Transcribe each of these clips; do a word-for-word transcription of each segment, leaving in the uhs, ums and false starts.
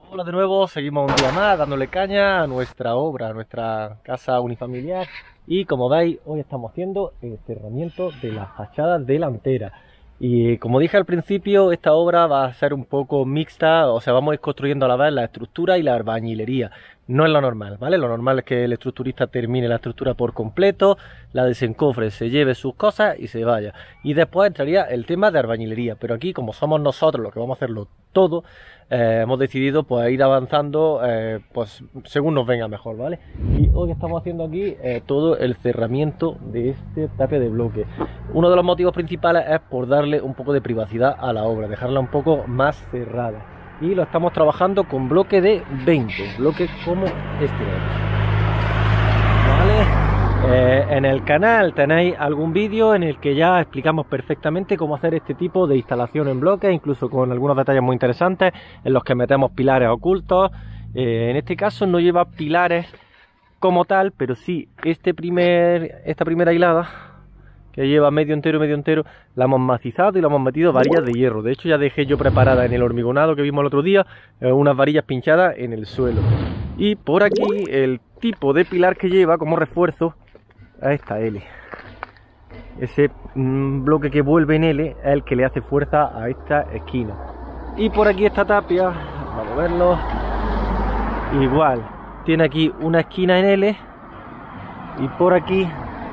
Hola de nuevo, seguimos un día más dándole caña a nuestra obra, a nuestra casa unifamiliar. Y como veis, hoy estamos haciendo el cerramiento de la fachada delantera. Y como dije al principio, esta obra va a ser un poco mixta, o sea, vamos a ir construyendo a la vez la estructura y la albañilería. No es lo normal, ¿vale? Lo normal es que el estructurista termine la estructura por completo, la desencofre, se lleve sus cosas y se vaya. Y después entraría el tema de albañilería. Pero aquí, como somos nosotros los que vamos a hacerlo todo, eh, hemos decidido pues ir avanzando eh, pues según nos venga mejor, ¿vale? Y hoy estamos haciendo aquí eh, todo el cerramiento de este tape de bloque. Uno de los motivos principales es por darle un poco de privacidad a la obra, dejarla un poco más cerrada. Y lo estamos trabajando con bloque de veinte, bloques como este. ¿Vale? Eh, en el canal tenéis algún vídeo en el que ya explicamos perfectamente cómo hacer este tipo de instalación en bloques, incluso con algunos detalles muy interesantes en los que metemos pilares ocultos. Eh, en este caso no lleva pilares como tal, pero sí este primer, esta primera hilada, que lleva medio entero, medio entero, la hemos macizado y la hemos metido varillas de hierro. De hecho ya dejé yo preparada en el hormigonado que vimos el otro día, eh, unas varillas pinchadas en el suelo. Y por aquí el tipo de pilar que lleva como refuerzo a esta L. Ese mmm, bloque que vuelve en L es el que le hace fuerza a esta esquina. Y por aquí esta tapia, vamos a verlo, igual, tiene aquí una esquina en L y por aquí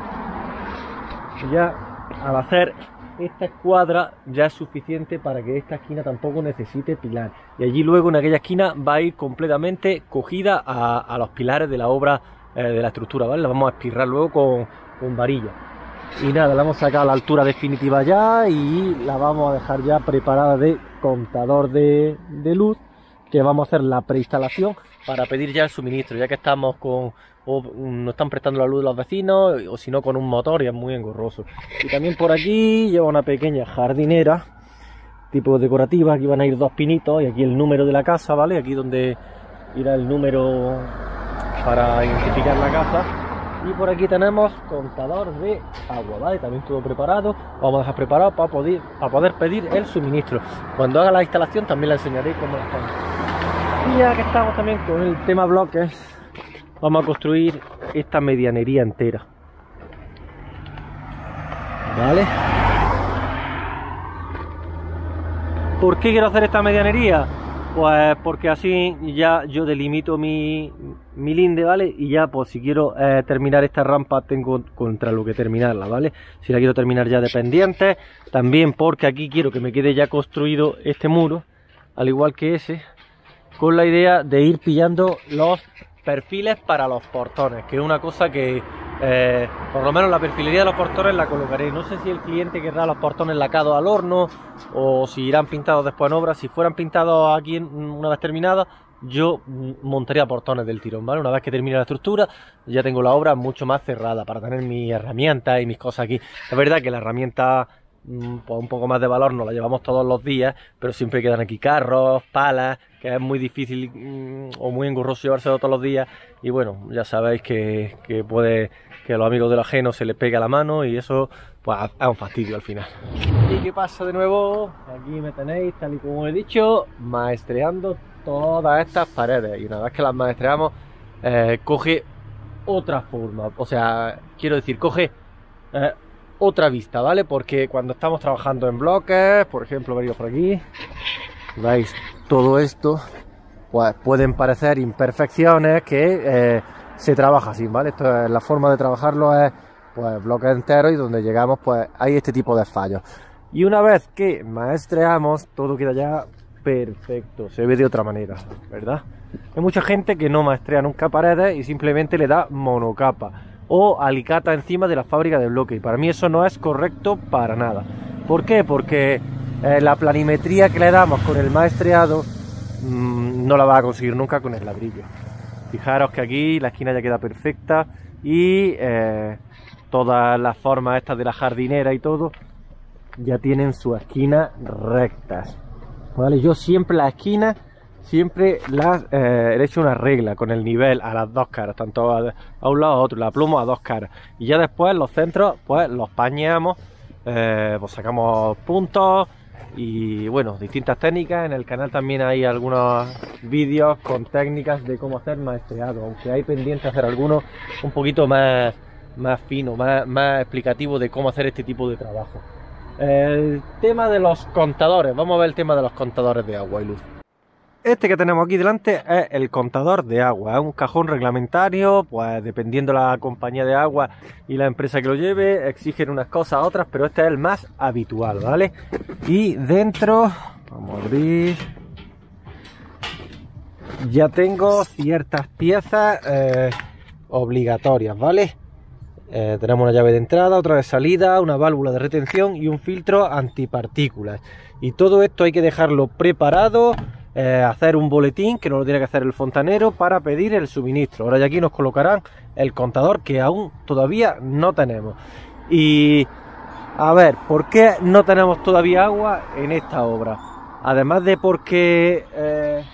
ya al hacer esta escuadra ya es suficiente para que esta esquina tampoco necesite pilar. Y allí luego en aquella esquina va a ir completamente cogida a, a los pilares de la obra, eh, de la estructura, ¿vale? La vamos a espirrar luego con, con varilla. Y nada, la hemos sacado a la altura definitiva ya y la vamos a dejar ya preparada de contador de, de luz, que vamos a hacer la preinstalación para pedir ya el suministro, ya que estamos con, o nos están prestando la luz los vecinos, o si no con un motor y es muy engorroso. Y también por aquí lleva una pequeña jardinera tipo decorativa, aquí van a ir dos pinitos y aquí el número de la casa, ¿vale? Aquí donde irá el número para identificar la casa. Y por aquí tenemos contador de agua, ¿vale? También todo preparado, vamos a dejar preparado para poder, para poder pedir el suministro. Cuando haga la instalación también la enseñaré cómo la hacemos. Y ya que estamos también con el tema bloques, vamos a construir esta medianería entera, ¿vale? ¿Por qué quiero hacer esta medianería? Pues porque así ya yo delimito mi, mi linde, ¿vale? Y ya pues si quiero eh, terminar esta rampa tengo contra lo que terminarla, ¿vale? Si la quiero terminar ya de pendiente, también porque aquí quiero que me quede ya construido este muro, al igual que ese, con la idea de ir pillando los perfiles para los portones, que es una cosa que eh, por lo menos la perfilería de los portones la colocaré. No sé si el cliente querrá los portones lacados al horno o si irán pintados después en obra. Si fueran pintados aquí en, una vez terminada, yo montaría portones del tirón, ¿vale? Una vez que termine la estructura ya tengo la obra mucho más cerrada para tener mis herramientas y mis cosas aquí. Es verdad que la herramienta pues un poco más de valor nos la llevamos todos los días, pero siempre quedan aquí carros, palas, que es muy difícil mmm, o muy engorroso llevárselo todos los días. Y bueno, ya sabéis que, que puede que a los amigos de lo ajeno se les pegue a la mano y eso pues es un fastidio al final. ¿Y qué pasa de nuevo? Aquí me tenéis, tal y como he dicho, maestreando todas estas paredes. Y una vez que las maestreamos, eh, coge otra forma, o sea, quiero decir, coge eh, otra vista, ¿vale? Porque cuando estamos trabajando en bloques, por ejemplo, veis por aquí, veis todo esto, pues pueden parecer imperfecciones que eh, se trabaja así, ¿vale? Esto es la forma de trabajarlo, es pues bloques enteros y donde llegamos pues hay este tipo de fallos. Y una vez que maestreamos, todo queda ya perfecto, se ve de otra manera, ¿verdad? Hay mucha gente que no maestrea nunca paredes y simplemente le da monocapa o alicata encima de la fábrica de bloque, y para mí eso no es correcto para nada. ¿Por qué? Porque eh, la planimetría que le damos con el maestreado mmm, no la va a conseguir nunca con el ladrillo. Fijaros que aquí la esquina ya queda perfecta y eh, todas las formas estas de la jardinera y todo ya tienen sus esquinas rectas, ¿vale? Yo siempre las esquinas siempre las eh, he hecho una regla con el nivel a las dos caras, tanto a, a un lado a otro, la plomo a dos caras, y ya después los centros pues los pañamos, eh, pues sacamos puntos y bueno, distintas técnicas. En el canal también hay algunos vídeos con técnicas de cómo hacer maestreado, aunque hay pendiente hacer algunos un poquito más, más fino, más, más explicativo de cómo hacer este tipo de trabajo. El tema de los contadores, vamos a ver el tema de los contadores de agua y luz. Este que tenemos aquí delante es el contador de agua, es un cajón reglamentario, pues dependiendo la compañía de agua y la empresa que lo lleve, exigen unas cosas, otras, pero este es el más habitual, ¿vale? Y dentro, vamos a abrir, ya tengo ciertas piezas eh, obligatorias, ¿vale? Eh, tenemos una llave de entrada, otra de salida, una válvula de retención y un filtro antipartículas. Y todo esto hay que dejarlo preparado. Eh, hacer un boletín, que no lo tiene que hacer el fontanero, para pedir el suministro. Ahora ya aquí nos colocarán el contador, que aún todavía no tenemos. Y a ver, ¿por qué no tenemos todavía agua en esta obra? Además de porque eh,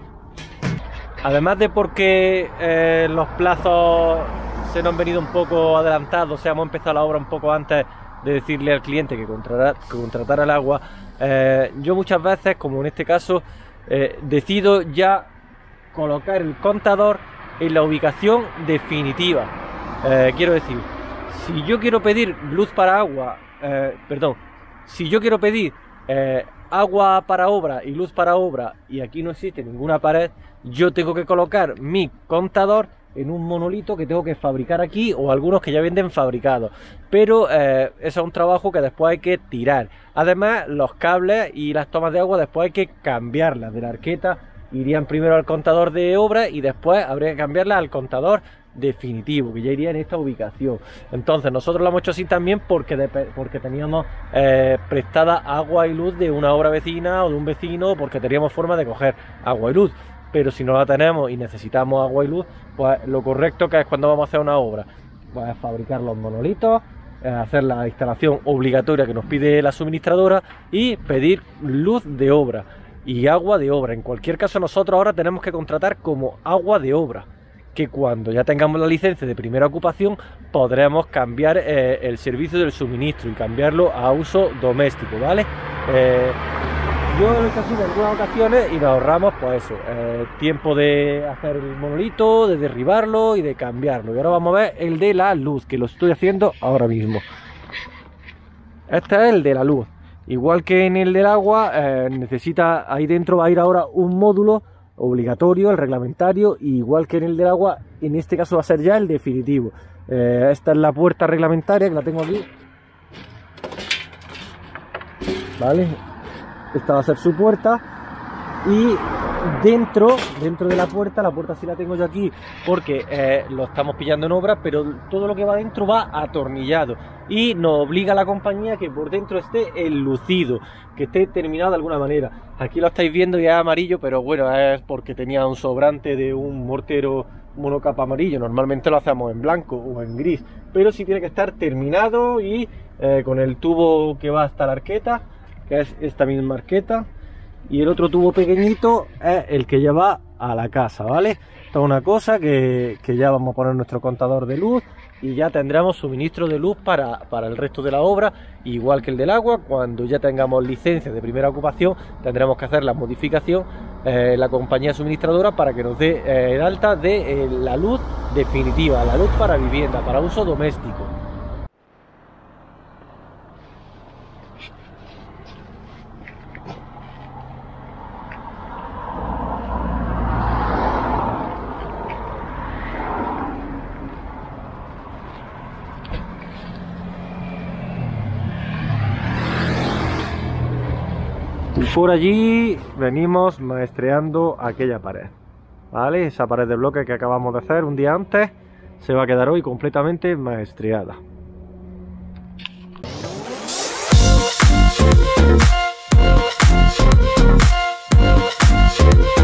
además de porque eh, los plazos se nos han venido un poco adelantados, o sea, hemos empezado la obra un poco antes de decirle al cliente que contratara, que contratara el agua. Eh, yo muchas veces, como en este caso, Eh, decido ya colocar el contador en la ubicación definitiva. Eh, quiero decir, si yo quiero pedir luz para agua, eh, perdón, si yo quiero pedir eh, agua para obra y luz para obra y aquí no existe ninguna pared, yo tengo que colocar mi contador en un monolito que tengo que fabricar aquí, o algunos que ya venden fabricados, pero eh, eso es un trabajo que después hay que tirar. Además, los cables y las tomas de agua después hay que cambiarlas de la arqueta, irían primero al contador de obra y después habría que cambiarlas al contador definitivo, que ya iría en esta ubicación. Entonces nosotros lo hemos hecho así también porque, de, porque teníamos eh, prestada agua y luz de una obra vecina o de un vecino, porque teníamos forma de coger agua y luz. Pero si no la tenemos y necesitamos agua y luz, pues lo correcto que es cuando vamos a hacer una obra, pues fabricar los monolitos, eh, hacer la instalación obligatoria que nos pide la suministradora y pedir luz de obra y agua de obra. En cualquier caso, nosotros ahora tenemos que contratar como agua de obra, que cuando ya tengamos la licencia de primera ocupación podremos cambiar eh, el servicio del suministro y cambiarlo a uso doméstico, ¿vale? Eh, Yo lo he hecho así en algunas ocasiones y nos ahorramos, pues eso, eh, tiempo de hacer el monolito, de derribarlo y de cambiarlo. Y ahora vamos a ver el de la luz, que lo estoy haciendo ahora mismo. Este es el de la luz. Igual que en el del agua, eh, necesita, ahí dentro va a ir ahora un módulo obligatorio, el reglamentario, y igual que en el del agua, en este caso va a ser ya el definitivo. Eh, esta es la puerta reglamentaria, que la tengo aquí. ¿Vale? Esta va a ser su puerta, y dentro dentro de la puerta, la puerta sí la tengo yo aquí porque eh, lo estamos pillando en obra, pero todo lo que va dentro va atornillado y nos obliga a la compañía que por dentro esté enlucido, que esté terminado de alguna manera. Aquí lo estáis viendo ya amarillo, pero bueno, es porque tenía un sobrante de un mortero monocapa amarillo. Normalmente lo hacemos en blanco o en gris, pero sí tiene que estar terminado y eh, con el tubo que va hasta la arqueta, que es esta misma arqueta, y el otro tubo pequeñito es el que lleva a la casa, ¿vale? Esta es una cosa que, que ya vamos a poner nuestro contador de luz y ya tendremos suministro de luz para, para el resto de la obra, igual que el del agua. Cuando ya tengamos licencia de primera ocupación tendremos que hacer la modificación en eh, la compañía suministradora para que nos dé eh, el alta de eh, la luz definitiva, la luz para vivienda, para uso doméstico. Por allí venimos maestreando aquella pared, ¿vale? Esa pared de bloque que acabamos de hacer un día antes se va a quedar hoy completamente maestreada. We'll be right back.